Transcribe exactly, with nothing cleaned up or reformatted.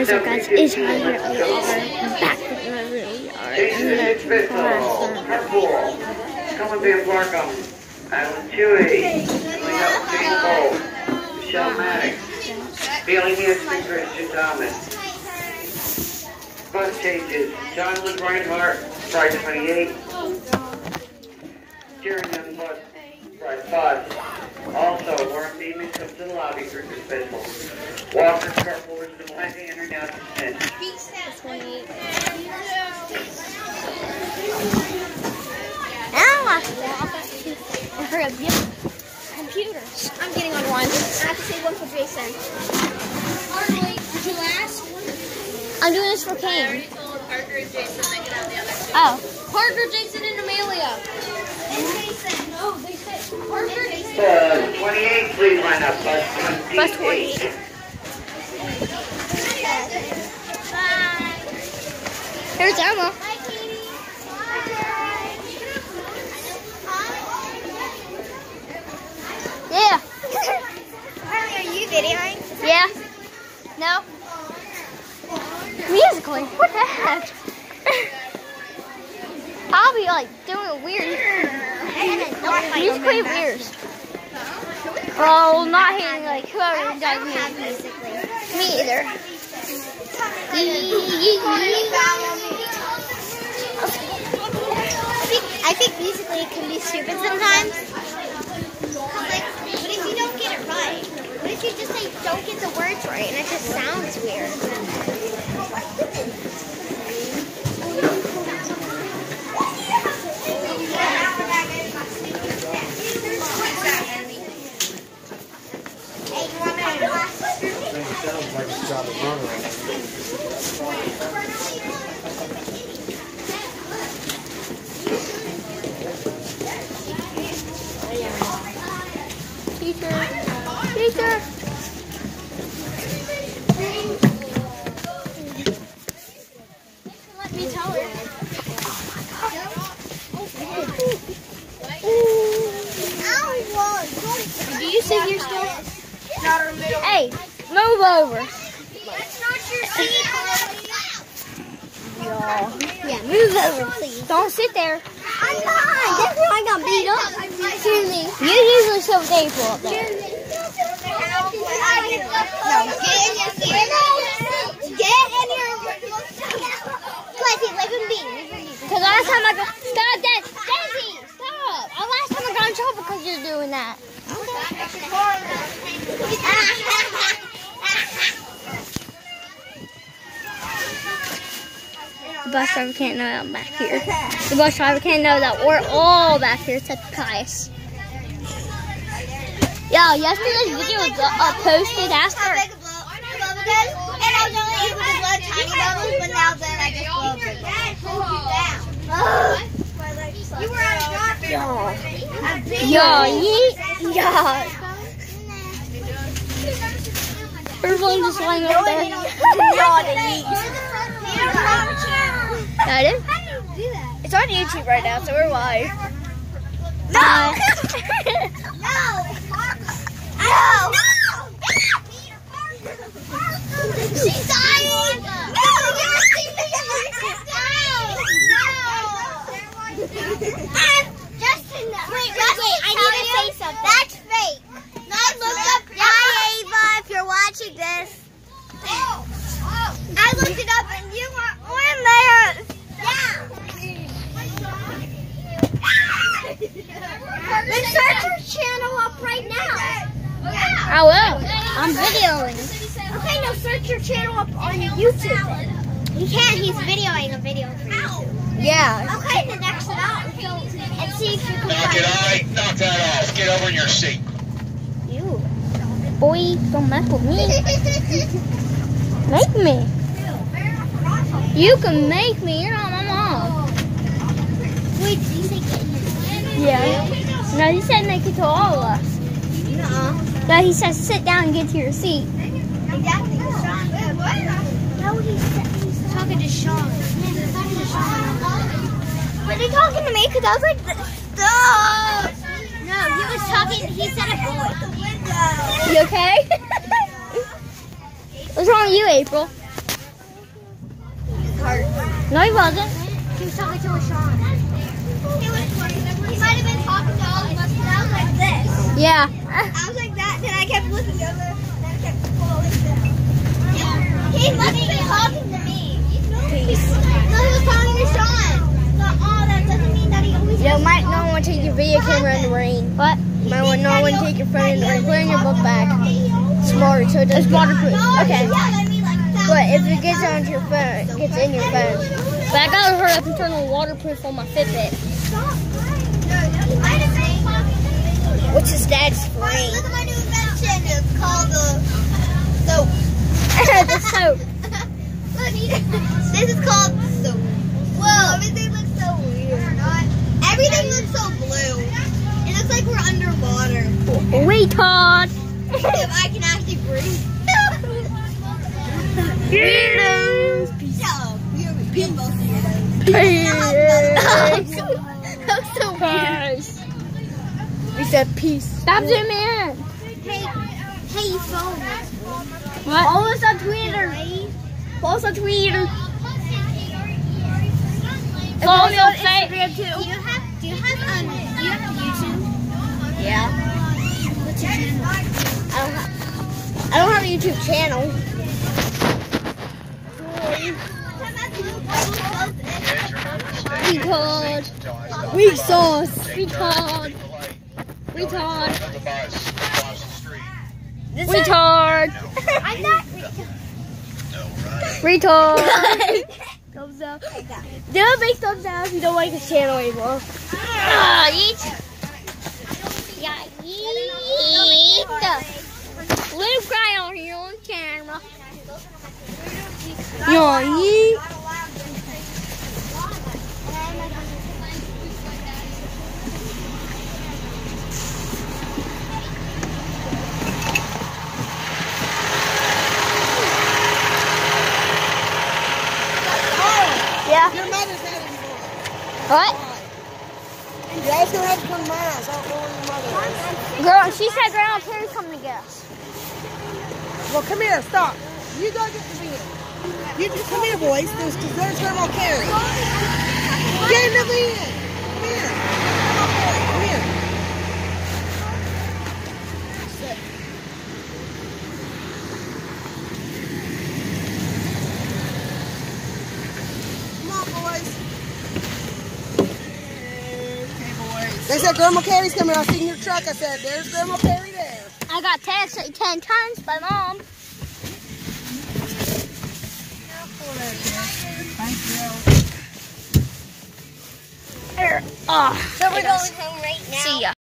What's up, guys? It's Ryan here. We are back with another yard in the classroom. Come on, Ben Barkham. Alan Chewy. Coming up, Jane Cole. Michelle Maddox. Bailey Hanson, Christian Thomas. Bus changes. John Wood Reinhardt, Friday twenty-eight. Jerry Youngblood, Friday five. Also, Warren Beeman comes to the lobby for his special. Walker Carpool is the black and now to ten. Now I hurry up, yep. Computers. I'm getting on one. I have to say one for Jason. Did you ask? I'm doing this for Kane. Parker and Jason, they can have the other two. Oh. Parker, Jason, and Amelia. And Jason. Oh, they said Parker and Jason. Uh, twenty-eight, please line up. Bus twenty-eight. Bus twenty-eight. Bye. Here's Emma. Bye, Katie. Yeah. Are you videoing? Yeah. No. Musically. What the heck? I'll be like doing weird. Musically weird. Oh, not hating like whoever does music. Me either. I think musically it can be stupid sometimes. Like, what if you don't get it right? What if you just say don't get the words right and it just sounds weird? Sounds like it's got a runner on it. Teacher. Teacher. Let me tell her. Do you sit here still? Hey, move over. That's not your seat, Harley. Yeah, move over, please. Don't sit there. I'm not. That's why I got beat up. Excuse me. You usually sit with April up there. No, get in your seat. Get in your Classy, let him be. Because last time I got... Stop that. Daisy, stop. Uh, last time I got in trouble because you're doing that. The bus driver can't know that I'm back here. The bus driver can't know that we're all back here except Caius. Yo, yesterday's video was uh, posted after. And I was only able to blow tiny bubbles, but now then I just blow big bubbles. You were on a drop. Yo, yeet. Yo. Everyone just lying up there. Got it? It's on YouTube right now, so we're live. No! No! No! She's dying! No! You're Justin, wait, Rusty, I need to say something. That's fake. Now look up. Hi, Ava, if you're watching this. I looked it up and you were on there. Yeah. Then search your channel up right now. I will. I'm videoing. Okay, now search your channel up on YouTube. He can't, he's videoing a video for YouTube. Yeah. Okay, then X it out and, and see if you can Knock find it, all right? Knock that off. Get over in your seat. You. Boy, don't mess with me. Make me. You can make me. You're not my mom. Wait, did you say get in your seat? Yeah. No, he said make it to all of us. No. No, he said sit down and get to your seat. Exactly. Sean. No, he's, he's talking to Sean. He's talking to Sean. But they're talking to me because I was like, stop. No, he was talking, he said a boy. You okay? What's wrong with you, April? part. No, he wasn't. He was talking to LaShawn. He, was, he might have been talking to all of us, but I was like this. Yeah. I was like that, then I kept listening to him, then I kept listening. He must be talking to me. Peace. No, he was talking to Sean. So, oh, that doesn't mean that he always Yo, might not want to take your video camera in the rain. What? Might want not want to take your phone in the rain. Put in your book bag. Smart, so it doesn't. It's waterproof. Okay. But if it gets onto your phone, it gets in your phone. But I gotta hurry up and turn on waterproof on my Fitbit. What's his dad's frame? Look at my new invention. It's called the soap. The soap. Look, this is called soap. Whoa, everything looks so weird. Everything looks so blue. It looks like we're underwater. Retard. If I can actually breathe. Weirdos. Yeah, we're being both weirdos. Peace. That was so weird. Peace. We said peace. Stop zooming in. Hey, hey, phone. What? Follow us on Twitter. Follow us on Twitter. Follow me on Instagram too. Do you have, do you have, um, do you have YouTube? Yeah. What's your channel? I don't have. I don't have a YouTube channel. Retard. Weak sauce. Retard. Retard. Retard. I'm not Retard. Thumbs up. Do a big thumbs up if you don't like his channel anymore. Ah, yeet. Yeah, yeet. Let him cry on here on camera. Yeah, yeet. Yeah. Your mother's not anymore. What? You guys gonna have to come to my house. I don't know where your mother is. Girl, she said Grandma Perry's coming to get us. Well, come here. Stop. You go get the van. You just come here, boys. There's, there's Grandma Carrie. Get in the van. Come here. Grandma Carrie, come here. Sit. Come on, boys. Okay, boys. They said Grandma Carrie's coming. I seen your truck. I said, there's Grandma Carrie there. I got texted ten times by Mom. Thank you. Oh, So we're going home right now. see ya.